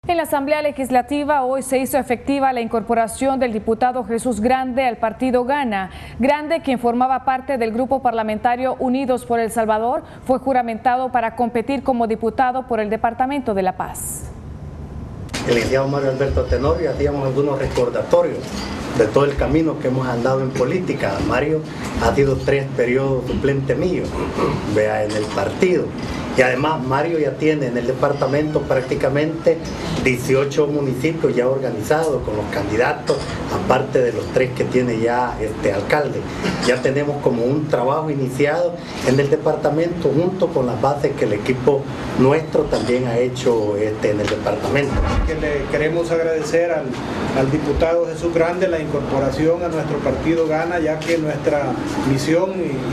En la Asamblea Legislativa hoy se hizo efectiva la incorporación del diputado Jesús Grande al partido Gana. Grande, quien formaba parte del grupo parlamentario Unidos por El Salvador, fue juramentado para competir como diputado por el Departamento de La Paz. El licenciado Mario Alberto Tenorio, hacíamos algunos recordatorios de todo el camino que hemos andado en política. Mario ha sido 3 periodos suplente mío, vea, en el partido. Y además Mario ya tiene en el departamento prácticamente 18 municipios ya organizados con los candidatos, aparte de los 3 que tiene ya alcalde. Ya tenemos como un trabajo iniciado en el departamento junto con las bases que el equipo nuestro también ha hecho en el departamento. Que le queremos agradecer al diputado Jesús Grande la incorporación a nuestro partido Gana, ya que nuestra misión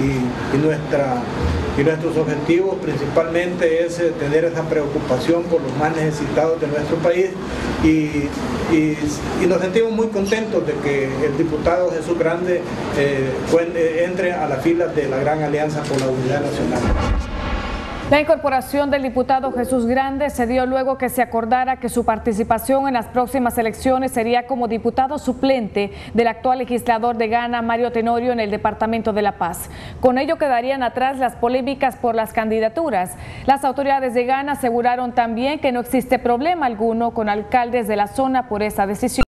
y nuestros objetivos principalmente es tener esa preocupación por los más necesitados de nuestro país y nos sentimos muy contentos de que el diputado Jesús Grande entre a las filas de la Gran Alianza por la Unidad Nacional. La incorporación del diputado Jesús Grande se dio luego que se acordara que su participación en las próximas elecciones sería como diputado suplente del actual legislador de Gana, Mario Tenorio, en el Departamento de La Paz. Con ello quedarían atrás las polémicas por las candidaturas. Las autoridades de Gana aseguraron también que no existe problema alguno con alcaldes de la zona por esa decisión.